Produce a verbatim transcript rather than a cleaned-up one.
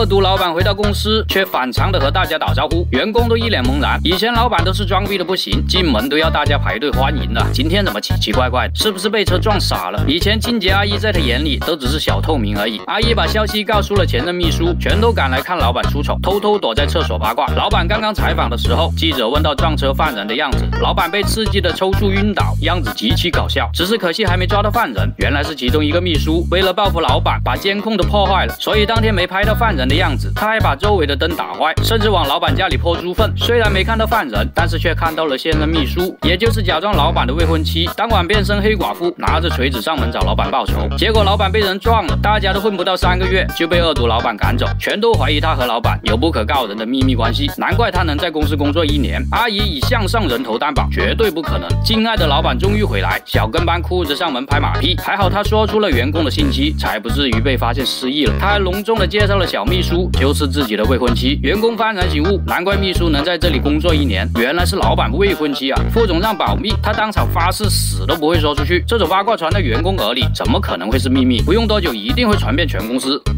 恶毒老板回到公司，却反常的和大家打招呼，员工都一脸茫然。以前老板都是装逼的不行，进门都要大家排队欢迎的，今天怎么奇奇怪怪的？是不是被车撞傻了？以前清洁阿姨在他眼里都只是小透明而已。阿姨把消息告诉了前任秘书，全都赶来看老板出丑，偷偷躲在厕所八卦。老板刚刚采访的时候，记者问到撞车犯人的样子，老板被刺激的抽搐晕倒，样子极其搞笑。只是可惜还没抓到犯人，原来是其中一个秘书为了报复老板，把监控都破坏了，所以当天没拍到犯人的样子。他还把周围的灯打坏，甚至往老板家里泼猪粪。虽然没看到犯人，但是却看到了现任秘书，也就是假装老板的未婚妻，当晚变身黑寡妇，拿着锤子上门找老板报仇。结果老板被人撞了，大家都混不到三个月就被恶毒老板赶走，全都怀疑他和老板有不可告人的秘密关系，难怪他能在公司工作一年。阿姨以向上人头担保，绝对不可能。敬爱的老板终于回来，小跟班哭着上门拍马屁，还好他说出了员工的信息，才不至于被发现失忆了。他还隆重的介绍了小秘书，就是自己的未婚妻。员工幡然醒悟，难怪秘书能在这里工作一年，原来是老板未婚妻啊！副总让保密，他当场发誓死都不会说出去。这种八卦传到员工耳里，怎么可能会是秘密？不用多久，一定会传遍全公司。